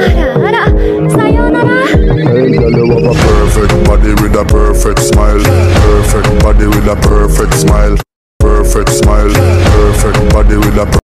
あらあら、さようなら。 Hey girl, you have a perfect body with a perfect smile. Perfect body with a perfect smile. Perfect smile. Perfect body with a